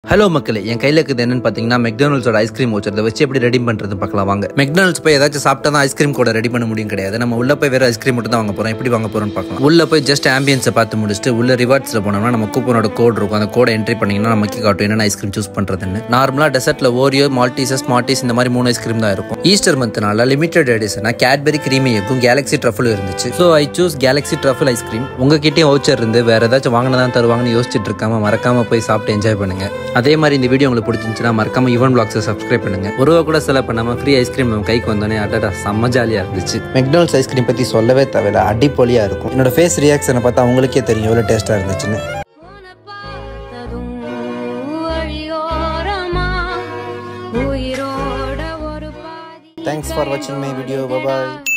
Hello மக்களே, என் கையில் இருக்குது என்னன்னு பார்த்தீங்கன்னா மெக்டானல்ட்ஸோட ஐஸ்கிரீம் வவுச்சர். அதை வச்சு எப்படி ரெடி பண்ணுறது பார்க்கலாம் வாங்க. மெக்டானல்ட்ஸ் போய் ஏதாச்சும் சாப்பிட்டா தான் ஐஸ்கிரீம் கூட ரெடி பண்ண முடியும் கிடையாது. நம்ம உள்ள போய் வேற ஐஸ்கிரீம் மட்டும் தான் வாங்க போகிறோம். எப்படி வாங்க போகிறோம்னு பார்க்கலாம். உள்ள போய் ஜஸ்ட் ஆம்பியன்ஸை பார்த்து முடிச்சுட்டு உள்ள ரிவார்ட்ஸில் போனோம்னா நம்ம கூப்பனோட கோட் இருக்கும். அந்த கோடை என்ட்ரி பண்ணிங்கன்னா நமக்கு காட்டும் என்னென்ன ஐஸ்கிரீம் சூஸ் பண்ணுறதுன்னு. நார்மலாக டெசர்ட்டில் ஓரியோ, மால்டீசஸ், ஸ்மார்ட்டீஸ் இந்த மாதிரி 3 ஐஸ்கிரீம் தான் இருக்கும். ஈஸ்டர் மந்த்னால லிமிடெட் எடிஷனாக கேட்பரி கிரீமி எக்கும் கேலக்ஸி ட்ரஃபிளும் இருந்துச்சு. So I choose Galaxy truffle ice cream. உங்ககிட்டயும் வவுச்சர் இருந்து வேற ஏதாச்சும் வாங்கினதான் தருவாங்கன்னு யோசிச்சுட்டு இருக்காம மறக்காம போய் சாப்பிட்டு என்ஜாய் பண்ணுங்க. அதே மாதிரி இந்த வீடியோ உங்களுக்கு பிடிச்சிருந்துச்சுன்னா மறக்காம ஈவன் வ்ளாக்ஸை சப்ஸ்கிரைப் பண்ணுங்க. ஒரு ரூபா கூட செலவு பண்ணாம ஃப்ரீ ஐஸ்கிரீம் நம்ம கைக்கு வந்தோடனே அடடா செம்ம ஜாலியா இருந்துச்சு. மெக்டானல்ட்ஸ் ஐஸ்கிரீம் பத்தி சொல்லவே தேவையில்ல, அடிப்பொலியா இருக்கும். என்னோட ஃபேஸ் ரியாக்ஷனை பார்த்தா உங்களுக்கே தெரியும் எவ்வளவு டேஸ்டா இருந்துச்சுன்னு. Thanks for watching my video. Bye bye.